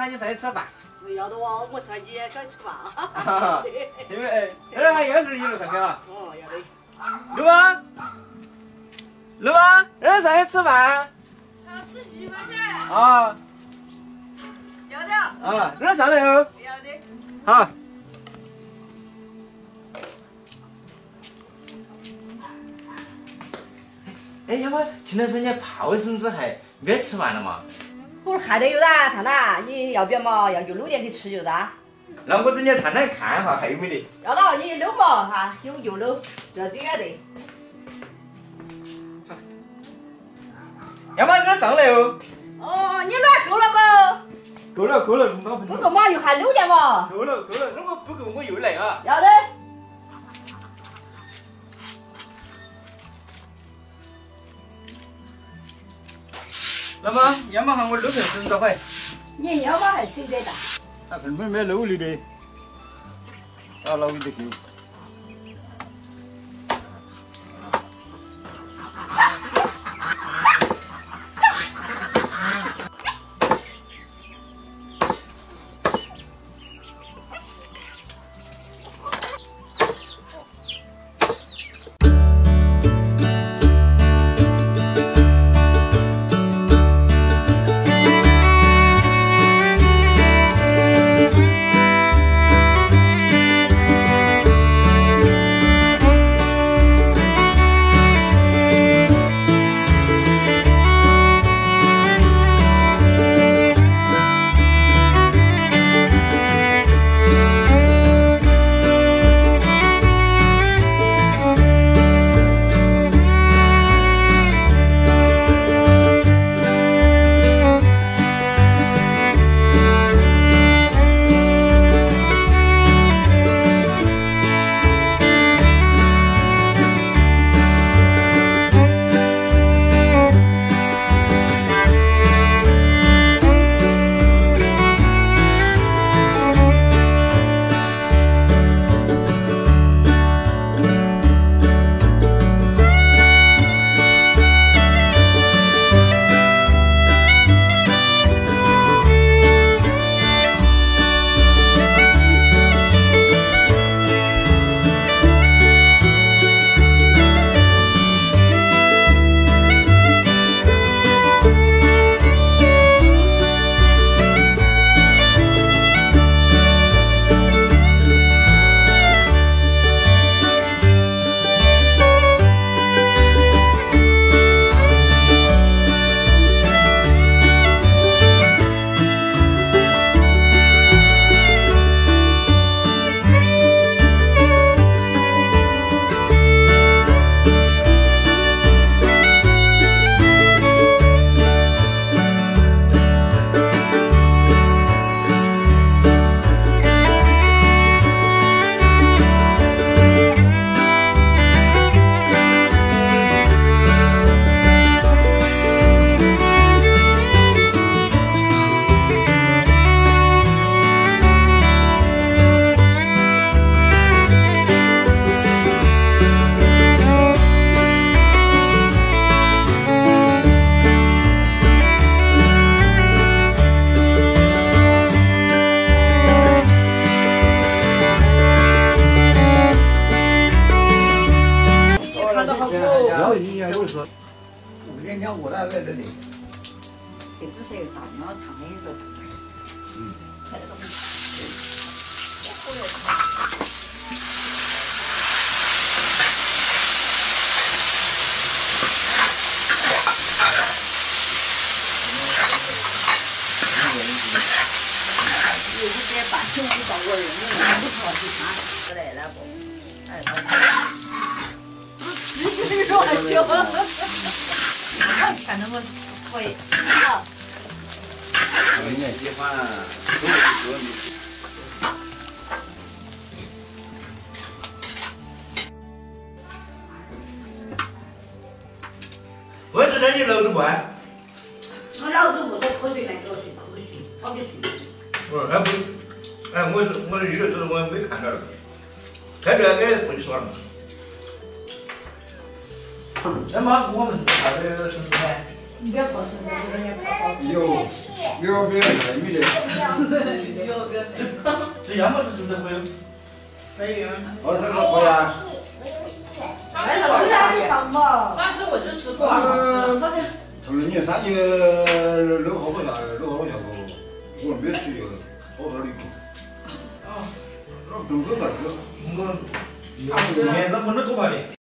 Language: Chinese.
喊你上去吃饭。 不要的哇，我上去赶吃饭。 因为这还又是一路上去啊。 哦，要的。 刘邦，刘邦，这上去吃饭。 吃鸡饭去。 啊。 要的。 啊，这上来哦。 要的。 好。哎，要么听到说你怕卫生纸还没吃完了嘛？ 我还得有噻，探探，你要不要嘛？要去卤店去吃就噻。 那我整天探探看哈，还有没得？ 要到你卤嘛哈，有就卤，要这个得。 要么这上来哦。 哦，你卵够了不？ 够了够了， 不够嘛，又喊卤店嘛。 够了够了，如果不够我又来啊。 要得。 那么，要么喊我卤盆生着会。 你要么还谁得大？ 那盆盆没漏里的，啊，老一点够。 我那在这里。 这只是大鸟唱的一个。嗯。看这个。有点半球一到我人不错去看，之类的不？哎，吃肉还行。看那么可以。好。 你喜欢我是在你楼子关。 我老子不说科学，那个是科学，放点水。 我说不，哎，我的预留我没看到，在这给同你说了。那么我们那个是不是呢？ 你别过生日，人家泡包。 有别的女的。 有别的。 这样么是这回？ 没有。 我是个回呀。 哎，那我来上嘛。上次我就吃过了，好像。 从那年3月6号不下，6号下过，我没吃药，好多的一个。哦。都个个。 我面子不能多吧的。